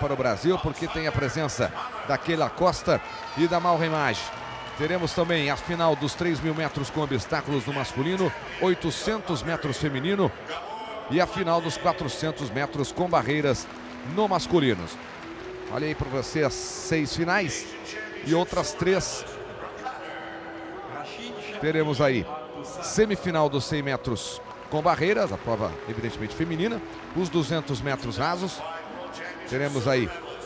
para o Brasil, porque tem a presença da Keila Costa e da Maureen Maggi. Teremos também a final dos 3.000 metros com obstáculos no masculino, 800 metros feminino e a final dos 400 metros com barreiras no masculino. Olha aí para você as 6 finais e outras 3. Teremos aí semifinal dos 100 metros com barreiras, a prova evidentemente feminina, os 200 metros rasos. Teremos aí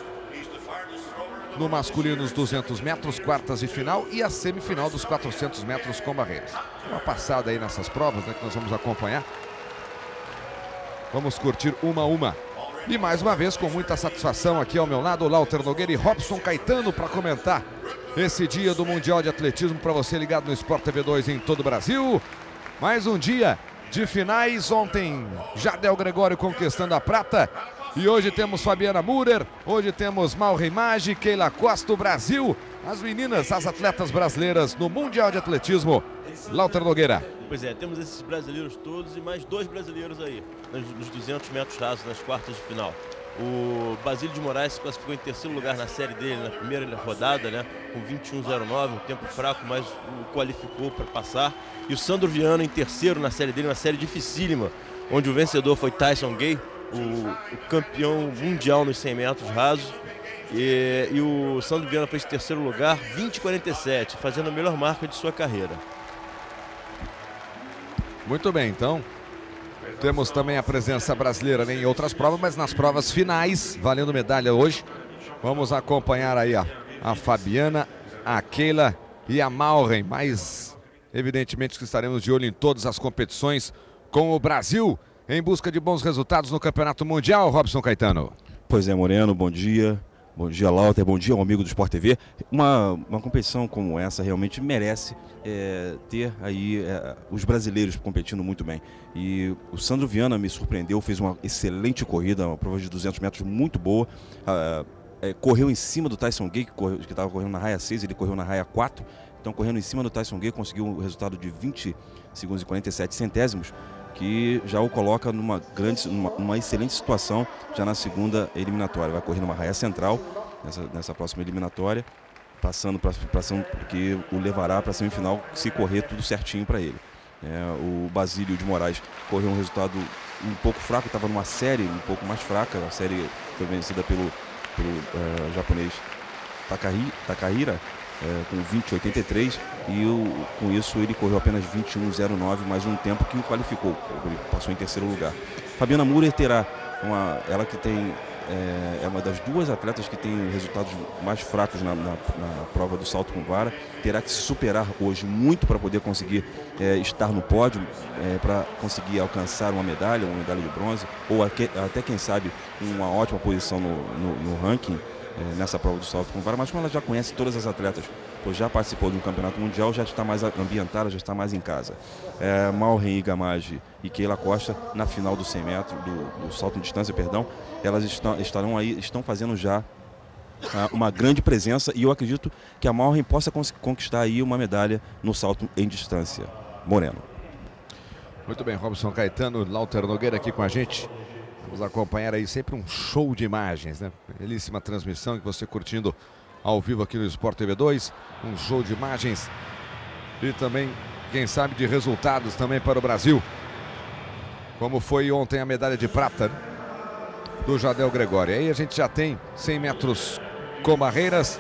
no masculino os 200 metros, quartas de final e a semifinal dos 400 metros com barreiras. Uma passada aí nessas provas, né, que nós vamos acompanhar. Vamos curtir uma a uma. E mais uma vez, com muita satisfação, aqui ao meu lado, Lauter Nogueira e Robson Caetano para comentar esse dia do Mundial de Atletismo para você ligado no Sport TV 2 em todo o Brasil. Mais um dia de finais. Ontem, Jardel Gregório conquistando a prata. E hoje temos Fabiana Müller, hoje temos Maureen Maggi, Keila Costa, o Brasil. As meninas, as atletas brasileiras no Mundial de Atletismo. Lauter Nogueira. Pois é, temos esses brasileiros todos e mais 2 brasileiros aí, nos 200 metros rasos, nas quartas de final. O Basílio de Moraes se classificou em terceiro lugar na série dele, na primeira rodada, né, com 21,09, um tempo fraco, mas o qualificou para passar. E o Sandro Viana em terceiro na série dele, uma série dificílima, onde o vencedor foi Tyson Gay, o campeão mundial nos 100 metros rasos. E o Sandro Viana fez terceiro lugar, 20,47, fazendo a melhor marca de sua carreira. Muito bem, então temos também a presença brasileira em outras provas, mas nas provas finais, valendo medalha hoje. Vamos acompanhar aí a Fabiana, a Keila e a Maureen, mas evidentemente que estaremos de olho em todas as competições com o Brasil em busca de bons resultados no Campeonato Mundial. Robson Caetano. Pois é, Moreno, bom dia. Bom dia, Lauter. Bom dia, um amigo do Sport TV. Uma competição como essa realmente merece ter aí os brasileiros competindo muito bem. E o Sandro Viana me surpreendeu, fez uma excelente corrida, uma prova de 200 metros muito boa. Correu em cima do Tyson Gay, que estava correndo na raia 6, ele correu na raia 4. Então, correndo em cima do Tyson Gay, conseguiu um resultado de 20 segundos e 47 centésimos, que já o coloca numa excelente situação já na segunda eliminatória. Vai correr numa raia central nessa próxima eliminatória, passando porque o levará para a semifinal se correr tudo certinho para ele. O Basílio de Moraes correu um resultado um pouco fraco, estava numa série um pouco mais fraca. A série foi vencida pelo japonês Takahira, com 20,83, e com isso ele correu apenas 21,09, mais um tempo que o qualificou, ele passou em terceiro lugar. Fabiana Müller terá ela que tem é uma das 2 atletas que tem resultados mais fracos na prova do salto com vara, terá que se superar hoje muito para poder conseguir estar no pódio, para conseguir alcançar uma medalha de bronze, ou até quem sabe uma ótima posição no ranking nessa prova do salto com vara. Mas como ela já conhece todas as atletas, pois já participou de um campeonato mundial, já está mais ambientada, já está mais em casa. Maureen Maggi e Keila Costa na final do 100 metros, do salto em distância, perdão, elas estão fazendo já uma grande presença, e eu acredito que a Maureen possa conquistar aí uma medalha no salto em distância. Moreno. Muito bem, Robson Caetano, Lauter Nogueira aqui com a gente. Vamos acompanhar aí sempre um show de imagens, né? Belíssima transmissão que você curtindo ao vivo aqui no Sport TV 2. Um show de imagens e também, quem sabe, de resultados também para o Brasil. Como foi ontem a medalha de prata do Jardel Gregório. Aí a gente já tem 100 metros com barreiras.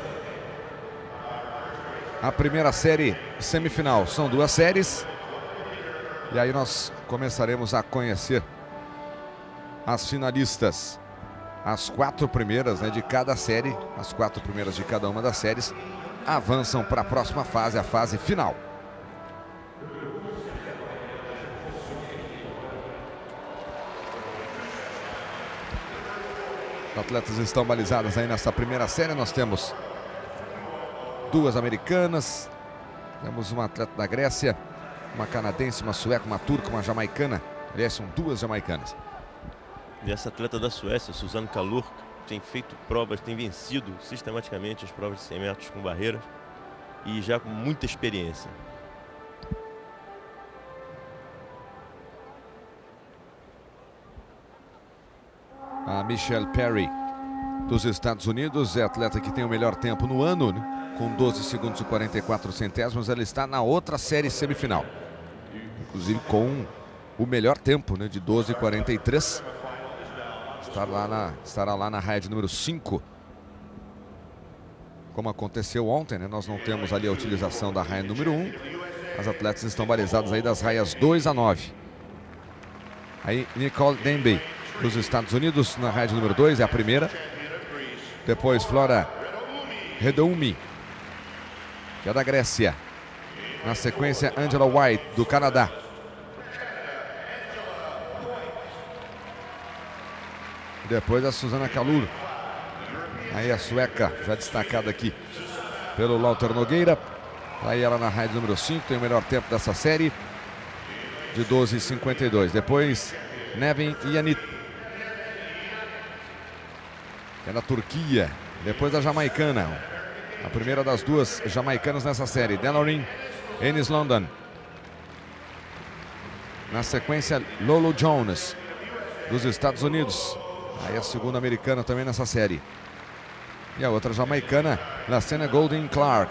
A primeira série semifinal. São 2 séries. E aí nós começaremos a conhecer as finalistas. As 4 primeiras, né, de cada série, as 4 primeiras de cada uma das séries avançam para a próxima fase, a fase final. Os atletas estão balizadas aí nessa primeira série. Nós temos 2 americanas, temos uma atleta da Grécia, uma canadense, uma sueca, uma turca, uma jamaicana. Aliás, são 2 jamaicanas. E essa atleta da Suécia, Suzanne Kalur, tem feito provas, tem vencido sistematicamente as provas de 100 metros com barreiras e já com muita experiência. A Michelle Perry dos Estados Unidos. É a atleta que tem o melhor tempo no ano, né? Com 12 segundos e 44 centésimos. Ela está na outra série semifinal, inclusive com o melhor tempo, né? De 12:43. Estará lá na raia de número 5. Como aconteceu ontem, né? Nós não temos ali a utilização da raia número 1. As atletas estão balizadas aí das raias 2 a 9. Aí Nicole Denby, dos Estados Unidos, na raia de número 2, é a primeira. Depois Flora Redoumi, que é da Grécia. Na sequência, Angela White, do Canadá. E depois a Susana Kalur. Aí a sueca, já destacada aqui pelo Lauter Nogueira. Aí ela na raia número 5, tem o melhor tempo dessa série, de 12:52. Depois Nevin Yanit, que é da Turquia. Depois a jamaicana, a primeira das duas jamaicanas nessa série, Delorin Ennis London. Na sequência, Lolo Jones, dos Estados Unidos. Aí a segunda americana também nessa série. E a outra jamaicana, Lacena Golden Clark.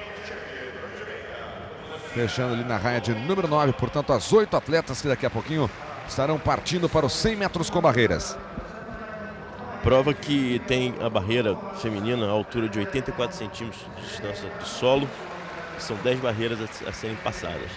Fechando ali na raia de número 9, portanto, as 8 atletas que daqui a pouquinho estarão partindo para os 100 metros com barreiras. Prova que tem a barreira feminina a altura de 84 centímetros de distância do solo. São 10 barreiras a serem passadas.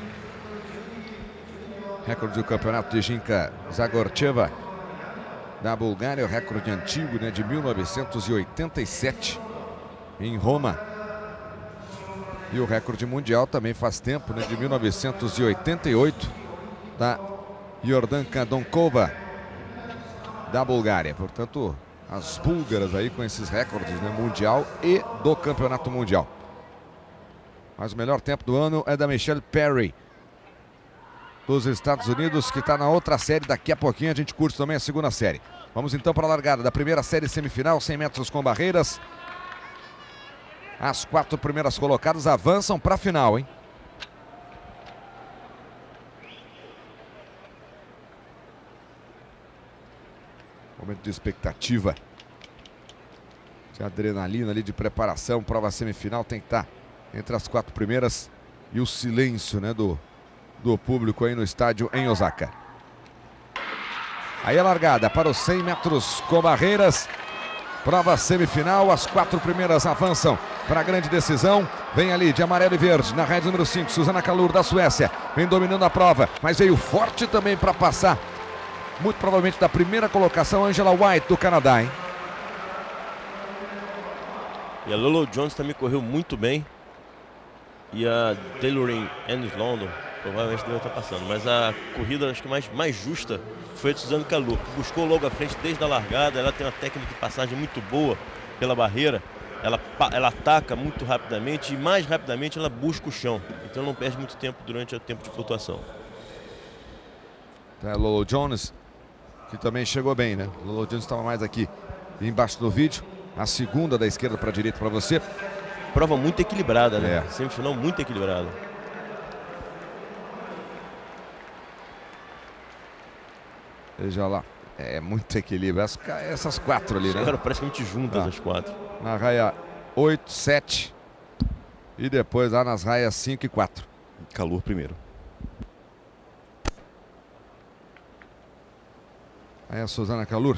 Recorde do campeonato de Ginka Zagorcheva, da Bulgária, o recorde antigo, né, de 1987 em Roma. E o recorde mundial também faz tempo, né, de 1988, da Yordanka Donkova, da Bulgária. Portanto, as búlgaras aí com esses recordes, né, mundial e do campeonato mundial. Mas o melhor tempo do ano é da Michelle Perry, dos Estados Unidos, que está na outra série. Daqui a pouquinho a gente curte também a segunda série. Vamos então para a largada da primeira série semifinal, 100 metros com barreiras. As 4 primeiras colocadas avançam para a final, hein? Momento de expectativa, de adrenalina ali, de preparação. Prova semifinal tem que estar entre as 4 primeiras. E o silêncio, né, do público aí no estádio em Osaka. Aí a largada para os 100 metros com barreiras. Prova semifinal, as 4 primeiras avançam para a grande decisão. Vem ali de amarelo e verde, na raia número 5, Susana Kalur, da Suécia. Vem dominando a prova, mas veio forte também para passar. Muito provavelmente da primeira colocação, Angela White, do Canadá, hein? E a Lolo Jones também correu muito bem. E a Delorin Ennis London provavelmente deve estar passando. Mas a corrida, acho que mais justa foi a de Susana Kalur, que buscou logo à frente desde a largada. Ela tem uma técnica de passagem muito boa pela barreira. Ela ataca muito rapidamente e mais rapidamente ela busca o chão. Então não perde muito tempo durante o tempo de flutuação. É, Lolo Jones, que também chegou bem, né? Lolo Jones estava mais aqui embaixo do vídeo. A segunda da esquerda para a direita para você. Prova muito equilibrada, né? É. Semifinal muito equilibrada. Veja lá, é muito equilíbrio. Essas 4 ali, né? Chegaram praticamente juntas as 4. Na raia 8, 7 e depois lá nas raias 5 e 4. Kalur primeiro. Aí a Susana Kalur,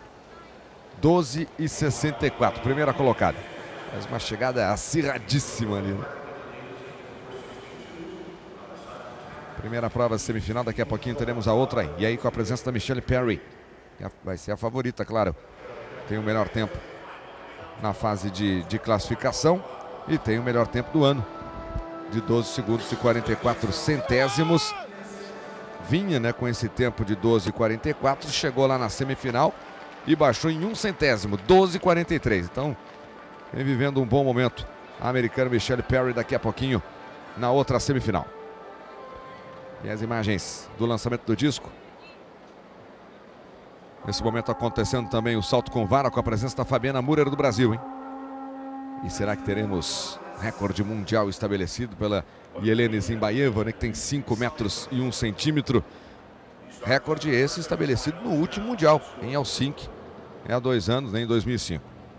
12:64, primeira colocada. Mas uma chegada acirradíssima ali, né? Primeira prova semifinal, daqui a pouquinho teremos a outra aí. E aí com a presença da Michelle Perry, vai ser a favorita, claro. Tem o melhor tempo na fase de classificação e tem o melhor tempo do ano, de 12 segundos e 44 centésimos. Vinha, né, com esse tempo de 12:44, chegou lá na semifinal e baixou em 1 centésimo, 12:43. Então, vem vivendo um bom momento a americana Michelle Perry, daqui a pouquinho na outra semifinal. E as imagens do lançamento do disco. Nesse momento acontecendo também o salto com vara, com a presença da Fabiana Murer do Brasil, hein? E será que teremos recorde mundial estabelecido pela Yelena Zimbaeva, né, que tem 5 metros e 1 centímetro. Recorde esse estabelecido no último mundial, em Helsinki, é há 2 anos, nem em 2005.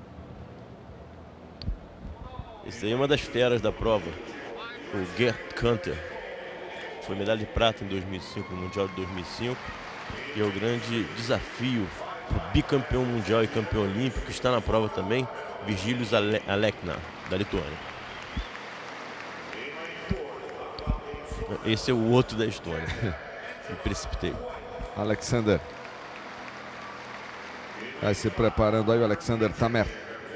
Esse aí é uma das feras da prova, o Gert Kanter. Foi medalha de prata em 2005, no Mundial de 2005. E é o grande desafio para o bicampeão mundial e campeão olímpico, que está na prova também, Virgilijus Alekna, da Lituânia. Esse é o outro da Estônia. Me precipitei. Alexander. Vai se preparando aí o Alexander Tamer.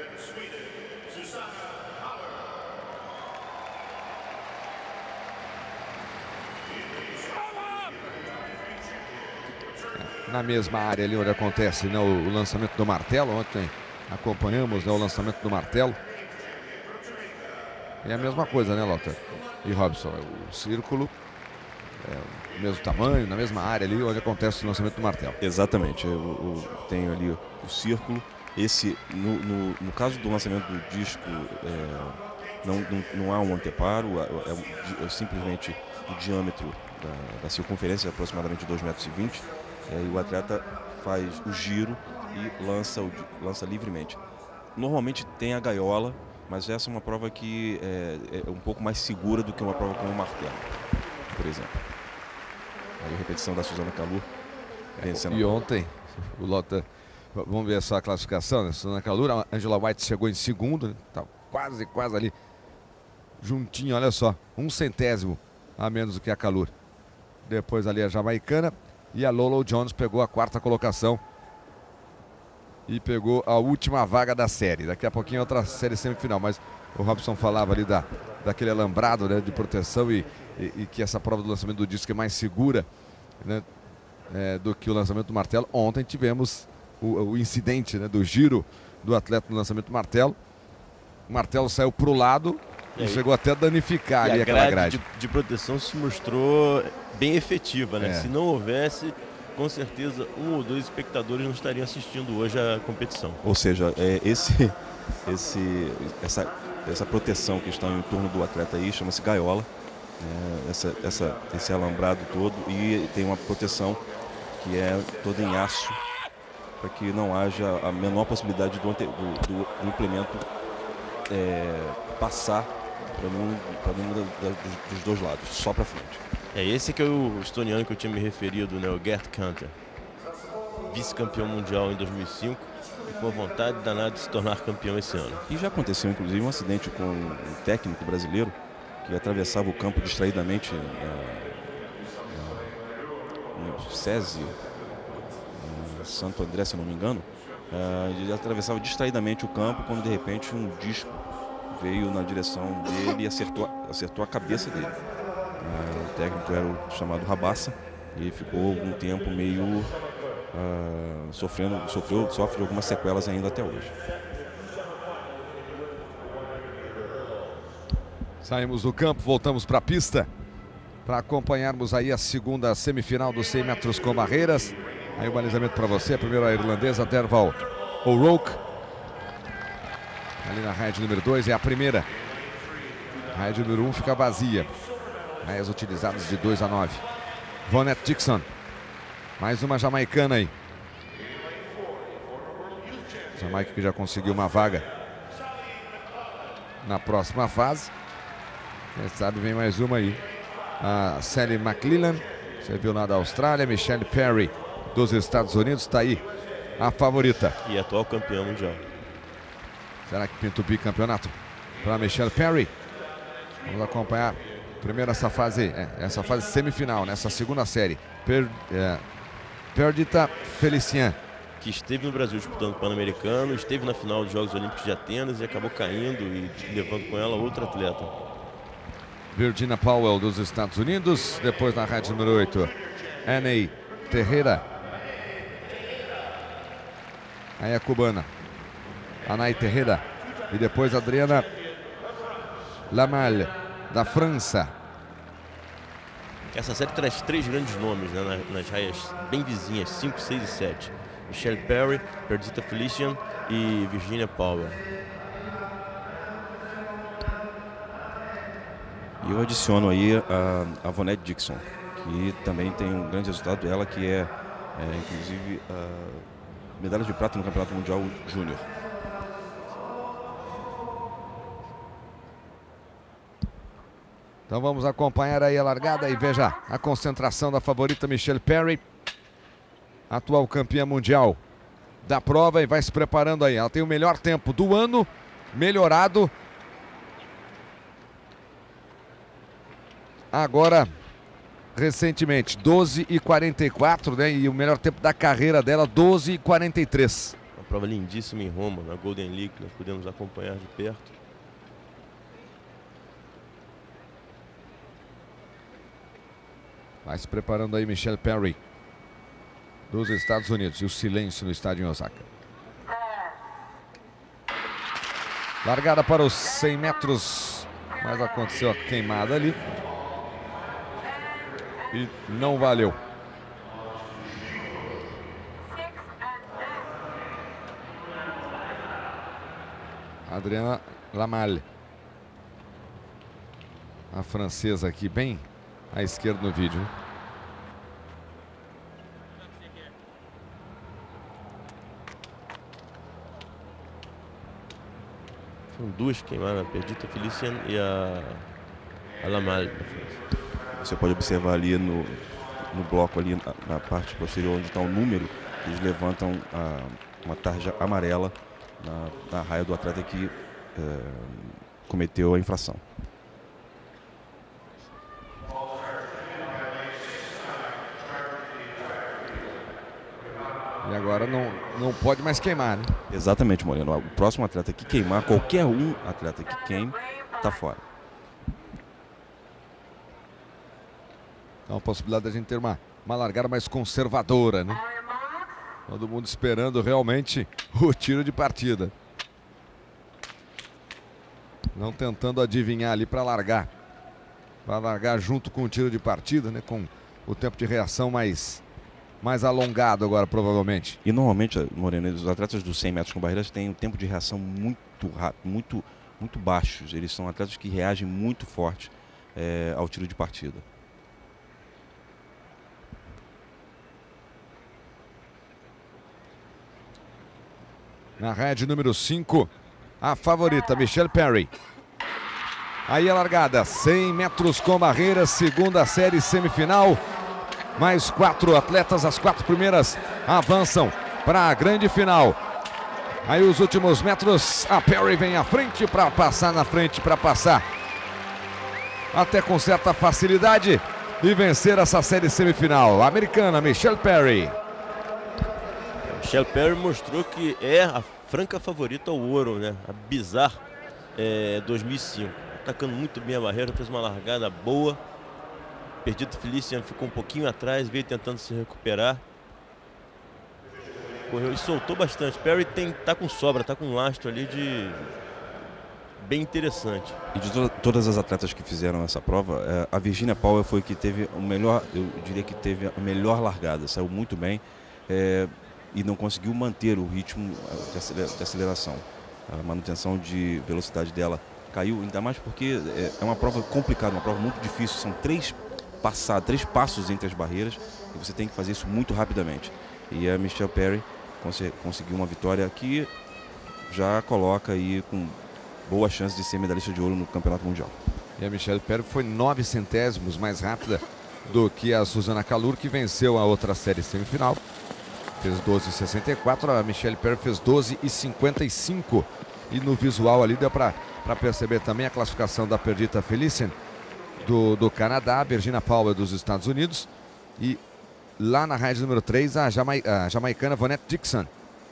Na mesma área ali onde acontece, né, o lançamento do martelo. Ontem acompanhamos, né, o lançamento do martelo. É a mesma coisa, né, Lauter e Robson? O círculo é o mesmo tamanho, na mesma área ali onde acontece o lançamento do martelo. Exatamente. Eu tenho ali o círculo. Esse, no caso do lançamento do disco, não há um anteparo, é simplesmente o diâmetro da circunferência, aproximadamente 2,20 metros. E aí o atleta faz o giro e lança livremente. Normalmente tem a gaiola, mas essa é uma prova que é um pouco mais segura do que uma prova com o martelo, por exemplo. Aí a repetição da Suzana Kalur vencendo. E ontem, o Lauter, vamos ver só a classificação, né? Suzana Kalur, a Angela White chegou em segundo, né? Tá quase ali, juntinho, olha só, 1/100º a menos do que a Kalur. Depois ali a jamaicana. E a Lolo Jones pegou a 4ª colocação e pegou a última vaga da série. Daqui a pouquinho outra série semifinal, mas o Robson falava ali daquele alambrado, né, de proteção e que essa prova do lançamento do disco é mais segura, né, do que o lançamento do martelo. Ontem tivemos o incidente, né, do giro do atleta no lançamento do martelo. O martelo saiu para o lado e chegou até a danificar ali aquela grade. De proteção se mostrou bem efetiva, né? Se não houvesse, com certeza 1 ou 2 espectadores não estariam assistindo hoje a competição. Ou seja, essa proteção que está em torno do atleta aí chama-se gaiola, esse alambrado todo, e tem uma proteção que é toda em aço para que não haja a menor possibilidade do implemento passar para nenhum dos dois lados, só para frente. Esse que é o estoniano que eu tinha me referido, né, o Gert Kanter, vice-campeão mundial em 2005 e com a vontade danada de se tornar campeão esse ano. E já aconteceu inclusive um acidente com um técnico brasileiro que atravessava o campo distraidamente no SESI, Santo André, se não me engano. Ele atravessava distraidamente o campo quando de repente um disco veio na direção dele e acertou a cabeça dele. O técnico era o chamado Rabassa e ficou um tempo meio sofre algumas sequelas ainda até hoje. Saímos do campo, voltamos para a pista para acompanharmos aí a segunda semifinal dos 100 metros com barreiras. Aí o balizamento para você, primeiro a irlandesa Derval O'Rourke. Ali na raia de número 2 é a primeira. A raia de número 1 fica vazia. Raias utilizadas de 2 a 9. Vonette Dixon. Mais uma jamaicana aí. Jamaica que já conseguiu uma vaga na próxima fase. Quem sabe vem mais uma aí. A Sally McLellan. Você viu lá da Austrália. Michelle Perry dos Estados Unidos. Está aí a favorita. E atual campeã mundial. Será que pinta o bicampeonato para Michelle Perry? Vamos acompanhar primeiro essa fase semifinal, nessa segunda série. Perdita Felicien, que esteve no Brasil disputando o Pan-Americano, esteve na final dos Jogos Olímpicos de Atenas e acabou caindo e levando com ela outra atleta. Virginia Powell dos Estados Unidos. Depois na rádio número 8, Annie Terreira. Aí a cubana Anaí Terreira. E depois Adriana Lamal, da França. Essa série traz 3 grandes nomes, né, nas raias bem vizinhas, 5, 6 e 7. Michelle Perry, Perdita Felicien e Virginia Powell. E eu adiciono aí a Vonette Dixon, que também tem um grande resultado. Ela que inclusive medalha de prata no Campeonato Mundial Júnior. Então vamos acompanhar aí a largada e veja a concentração da favorita Michelle Perry, atual campeã mundial da prova, e vai se preparando aí. Ela tem o melhor tempo do ano, melhorado agora recentemente, 12:44, né? E o melhor tempo da carreira dela, 12:43. Uma prova lindíssima em Roma, na Golden League, nós podemos acompanhar de perto. Vai se preparando aí Michelle Perry dos Estados Unidos. E o silêncio no estádio em Osaka. Largada para os 100 metros. Mas aconteceu a queimada ali. E não valeu. Adriana Lamalle. A francesa aqui bem à esquerda no vídeo. Foram duas queimadas, a Perdita Felician e a Lamalle. Você pode observar ali no bloco, ali na parte posterior, onde está o número, eles levantam uma tarja amarela na raia do atleta que cometeu a infração. E agora não pode mais queimar, né? Exatamente, Moreno. O próximo atleta que queimar, qualquer um atleta que queime, está fora. Então a possibilidade da gente ter uma largada mais conservadora, né? Todo mundo esperando realmente o tiro de partida. Não tentando adivinhar ali para largar. Para largar junto com o tiro de partida, né? Com o tempo de reação mais alongado agora, provavelmente. E normalmente, Moreno, os atletas dos 100 metros com barreiras têm um tempo de reação muito rápido, muito baixos. Eles são atletas que reagem muito forte ao tiro de partida. Na rede número 5, a favorita, Michelle Perry. Aí a largada, 100 metros com barreiras, segunda série semifinal. Mais 4 atletas, as 4 primeiras avançam para a grande final. Aí os últimos metros, a Perry vem à frente para passar na frente, para passar até com certa facilidade e vencer essa série semifinal. A americana Michelle Perry. Michelle Perry mostrou que é a franca favorita ao ouro, né? A Bizarre 2005. Atacando muito bem a barreira, fez uma largada boa. Perdita Felician ficou um pouquinho atrás, veio tentando se recuperar. Correu e soltou bastante. Perry tá com sobra, tá com um lastro ali bem interessante. E de todas as atletas que fizeram essa prova, a Virginia Powell foi que teve o melhor, eu diria que teve a melhor largada. Saiu muito bem e não conseguiu manter o ritmo de aceleração. A manutenção de velocidade dela caiu, ainda mais porque é uma prova complicada, uma prova muito difícil. São 3 passos entre as barreiras e você tem que fazer isso muito rapidamente. E a Michelle Perry conseguiu uma vitória que já coloca aí com boa chance de ser medalhista de ouro no Campeonato Mundial. E a Michelle Perry foi 9 centésimos mais rápida do que a Susana Kalur, que venceu a outra série semifinal. Fez 12:64, a Michelle Perry fez 12:55. E no visual ali deu para perceber também a classificação da Perdita Felician do Canadá, a Virginia Powell dos Estados Unidos, e lá na rede número 3 a jamaicana Vonette Dixon.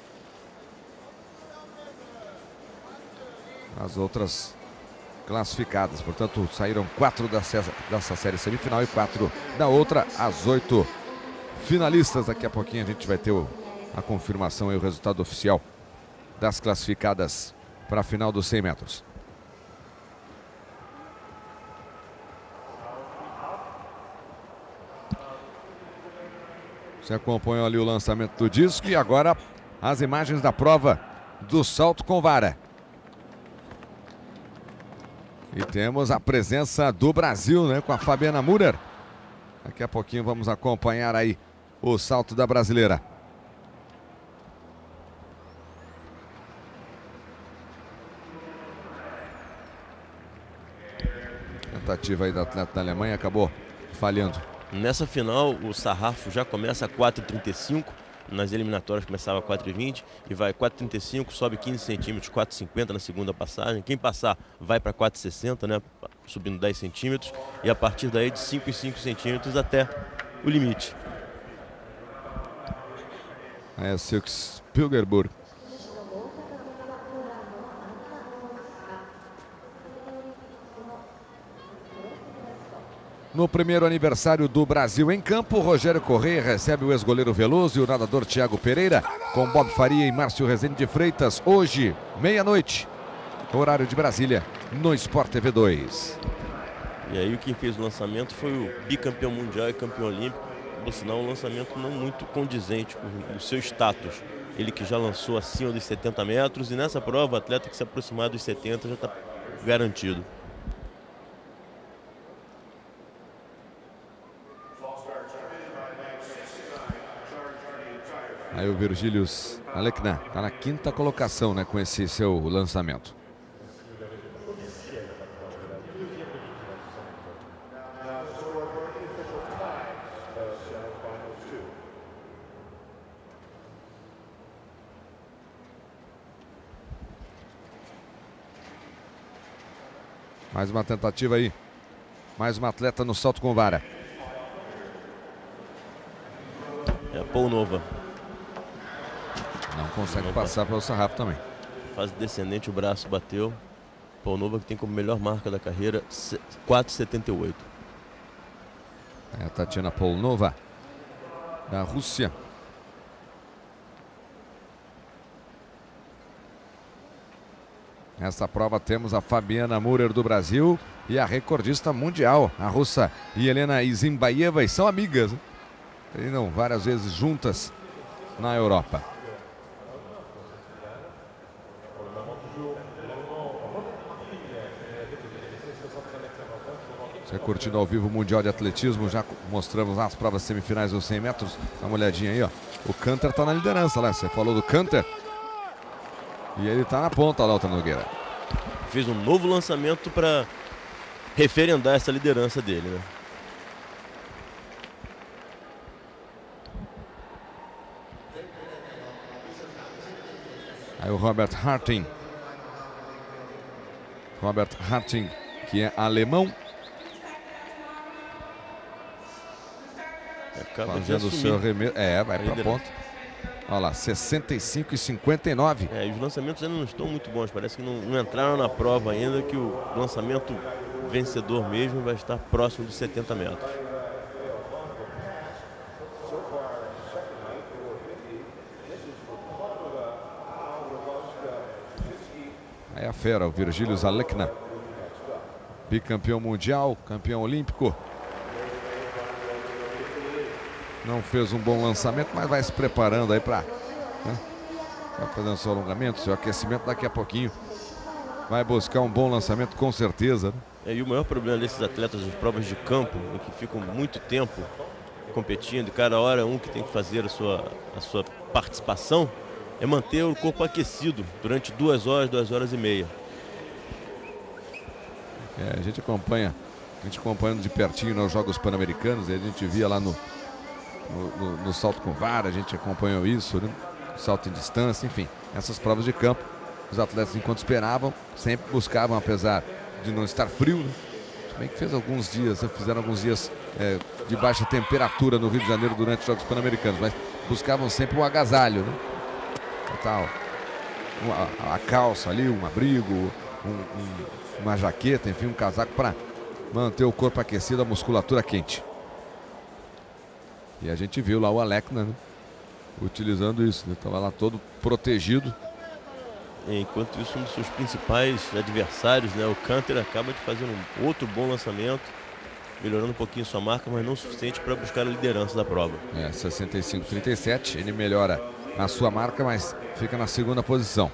As outras classificadas, portanto saíram 4 dessa série semifinal e 4 da outra, as 8 finalistas. Daqui a pouquinho a gente vai ter a confirmação e o resultado oficial das classificadas para a final dos 100 metros. Você acompanhou ali o lançamento do disco e agora as imagens da prova do salto com vara. E temos a presença do Brasil, né, com a Fabiana Müller. Daqui a pouquinho vamos acompanhar aí o salto da brasileira. tentativa aí do atleta da Alemanha acabou falhando. Nessa final, o sarrafo já começa a 4,35. Nas eliminatórias começava a 4,20 e vai 4,35, sobe 15 centímetros, 4,50 na segunda passagem. Quem passar vai para 4,60, né? Subindo 10 centímetros. E a partir daí de 5 em 5 centímetros até o limite. É Silke Spilgerburg. No primeiro aniversário do Brasil em campo, Rogério Correia recebe o ex-goleiro Veloso e o nadador Thiago Pereira, com Bob Faria e Márcio Rezende de Freitas, hoje, meia-noite, horário de Brasília, no Sport TV 2. E aí quem fez o lançamento foi o bicampeão mundial e campeão olímpico, por sinal um lançamento não muito condizente com o seu status. Ele que já lançou acima dos 70 metros e nessa prova, o atleta que se aproximar dos 70 já está garantido. Aí o Virgílius Alekna está na quinta colocação, né, com esse seu lançamento. Mais uma tentativa aí. Mais uma atleta no salto com vara. É a Paul Nova. Não consegue passar pelo sarrafo também. Fase descendente, o braço bateu. Paul Nova que tem como melhor marca da carreira 4,78. É a Tatiana Polnova, da Rússia. Nessa prova temos a Fabiana Murer do Brasil e a recordista mundial, a russa Helena Izimbaeva, e são amigas, né? Treinam várias vezes juntas na Europa. Você curtindo ao vivo o Mundial de Atletismo, já mostramos lá as provas semifinais dos 100 metros. Dá uma olhadinha aí, ó. O Canter tá na liderança, né? Você falou do Canter. E ele tá na ponta lá, Walter Nogueira. Fez um novo lançamento para referendar essa liderança dele, né? Aí o Robert Harting. Robert Harting, que é alemão. Acaba fazendo o seu arremesso. É, vai para a ponta. Olha lá, 65 e 59. É, e os lançamentos ainda não estão muito bons. Parece que não entraram na prova ainda, que o lançamento vencedor mesmo vai estar próximo dos 70 metros. Aí a fera, o Virgílius Alekna. Bicampeão mundial, campeão olímpico. Não fez um bom lançamento, mas vai se preparando aí para, né, fazendo seu alongamento, seu aquecimento. Daqui a pouquinho vai buscar um bom lançamento, com certeza, né? E o maior problema desses atletas das provas de campo, em que ficam muito tempo competindo, e cada hora um que tem que fazer a sua participação, é manter o corpo aquecido durante 2 horas, 2 horas e meia. A gente acompanhando de pertinho nos Jogos Pan-Americanos, a gente via lá no salto com vara, a gente acompanhou isso, né? Salto em distância, enfim, essas provas de campo, os atletas, enquanto esperavam, sempre buscavam, apesar de não estar frio, né? Bem que fizeram alguns dias de baixa temperatura no Rio de Janeiro durante os Jogos Pan-Americanos, mas buscavam sempre um agasalho, né? Tal, a calça ali, um abrigo, uma jaqueta, enfim, um casaco para manter o corpo aquecido, a musculatura quente. E a gente viu lá o Alekna, né, utilizando isso, né? Estava lá todo protegido. Enquanto isso, um dos seus principais adversários, né, o Canter, acaba de fazer um outro bom lançamento, melhorando um pouquinho sua marca, mas não o suficiente para buscar a liderança da prova. 65,37, ele melhora a sua marca, mas fica na segunda posição.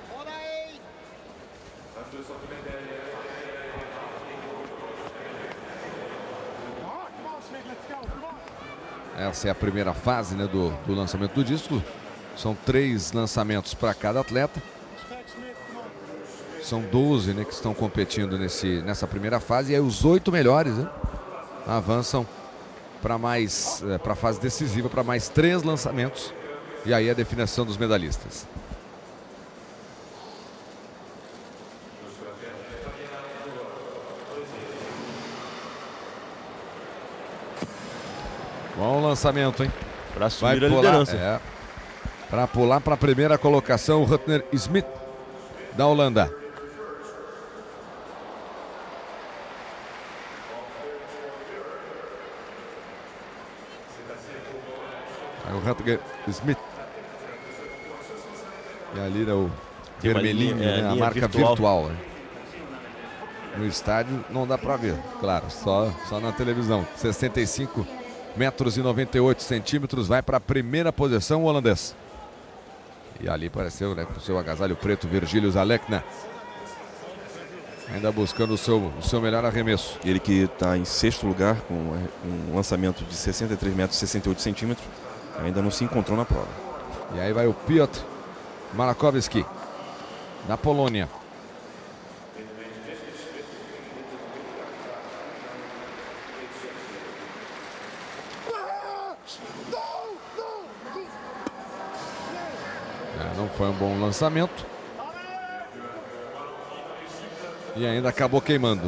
Essa é a primeira fase, né, do lançamento do disco. São 3 lançamentos para cada atleta. São 12, né, que estão competindo nessa primeira fase. E aí os 8 melhores, né, avançam para a fase decisiva, para mais 3 lançamentos. E aí a definição dos medalhistas. Bom lançamento, hein? Para assumir a liderança. Para pular para a primeira colocação, o Rutner Smith, da Holanda. O Rutger Smith. E ali o vermelhinho, né, a marca virtual. Né? No estádio não dá para ver, claro, só na televisão. 65 metros e 98 centímetros, vai para a primeira posição o holandês. E ali apareceu, né, com o seu agasalho preto, Virgílio Zalekna. Ainda buscando o seu melhor arremesso. Ele que está em 6º lugar com um lançamento de 63 metros e 68 centímetros. Ainda não se encontrou na prova. E aí vai o Piotr Malakowski, da Polônia. Não foi um bom lançamento. E ainda acabou queimando.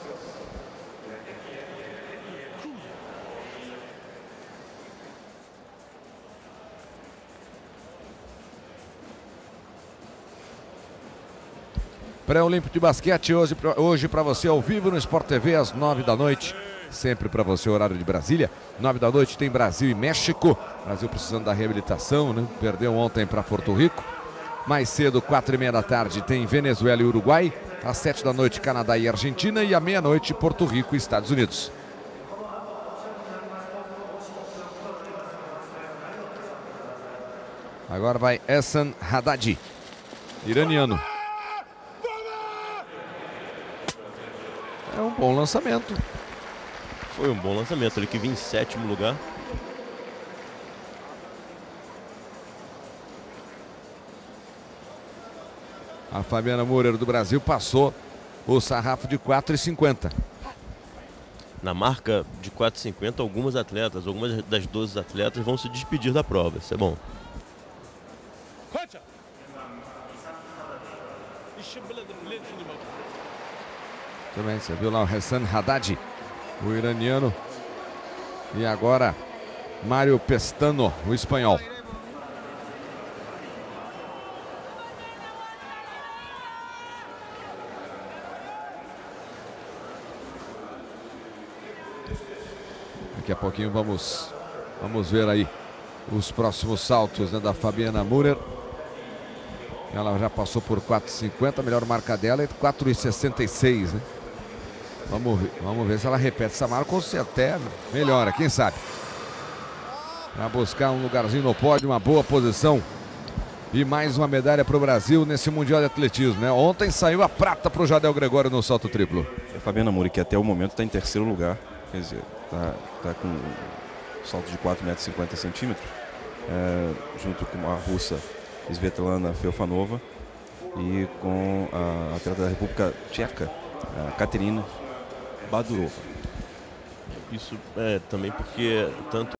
Pré-olímpico de basquete hoje para você ao vivo no Sport TV às 9 da noite. Sempre para você, horário de Brasília. 9 da noite tem Brasil e México. Brasil precisando da reabilitação, né? Perdeu ontem para Porto Rico. Mais cedo, 4h30 da tarde, tem Venezuela e Uruguai. Às 7 da noite, Canadá e Argentina. E à meia-noite, Porto Rico e Estados Unidos. Agora vai Ehsan Haddadi, iraniano. É um bom lançamento. Foi um bom lançamento, ele que vinha em 7º lugar. A Fabiana Murer do Brasil passou o sarrafo de 4,50. Na marca de 4,50, algumas das 12 atletas vão se despedir da prova. Isso é bom. Também, você viu lá o Ehsan Haddadi, o iraniano. E agora Mário Pestano, o espanhol. Daqui a pouquinho vamos ver aí os próximos saltos, né, da Fabiana Murer. Ela já passou por 4,50, a melhor marca dela é 4,66, né? Vamos ver se ela repete essa marca ou se até melhora, quem sabe. Para buscar um lugarzinho no pódio, uma boa posição. E mais uma medalha para o Brasil nesse Mundial de Atletismo, né? Ontem saiu a prata para o Jadel Gregório no salto triplo. A Fabiana Murer, que até o momento está em 3º lugar, quer dizer, tá com um salto de 4,50 metros, junto com a russa Svetlana Feofanova e com a atleta da República Tcheca, a Katerina Badurova. Isso é também porque tanto